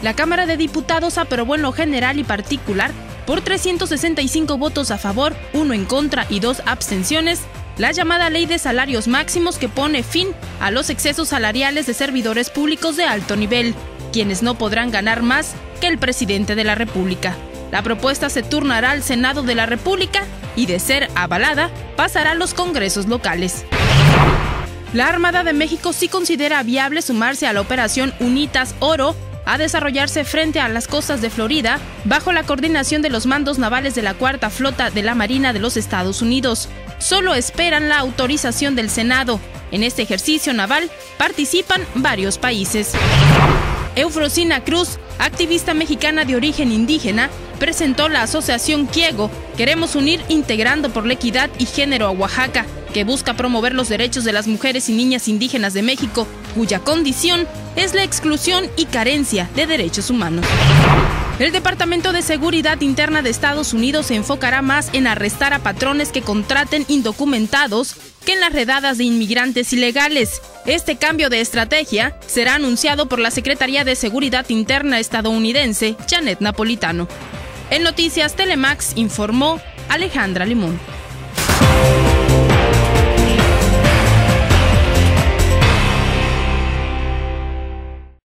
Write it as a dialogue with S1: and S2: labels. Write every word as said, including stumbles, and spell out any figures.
S1: la Cámara de Diputados aprobó en lo general y particular, por trescientos sesenta y cinco votos a favor, uno en contra y dos abstenciones, la llamada Ley de Salarios Máximos, que pone fin a los excesos salariales de servidores públicos de alto nivel, quienes no podrán ganar más que el presidente de la República. La propuesta se turnará al Senado de la República y, de ser avalada, pasará a los congresos locales. La Armada de México sí considera viable sumarse a la operación UNITAS Oro, a desarrollarse frente a las costas de Florida, bajo la coordinación de los mandos navales de la Cuarta Flota de la Marina de los Estados Unidos. Solo esperan la autorización del Senado. En este ejercicio naval participan varios países. Eufrosina Cruz, activista mexicana de origen indígena, presentó la asociación Quiego, Queremos Unir Integrando por la Equidad y Género a Oaxaca, que busca promover los derechos de las mujeres y niñas indígenas de México, cuya condición es la exclusión y carencia de derechos humanos. El Departamento de Seguridad Interna de Estados Unidos se enfocará más en arrestar a patrones que contraten indocumentados que en las redadas de inmigrantes ilegales. Este cambio de estrategia será anunciado por la Secretaría de Seguridad Interna estadounidense, Janet Napolitano. En Noticias Telemax informó Alejandra Limón.